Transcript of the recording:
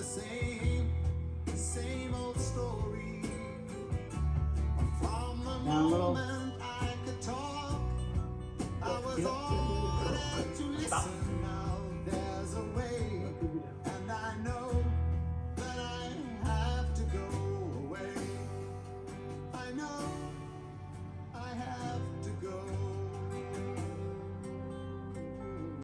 same old story. From the Down a little. moment I could talk, I was ordered to listen. Now there's a way, and I know that I have to go away. I know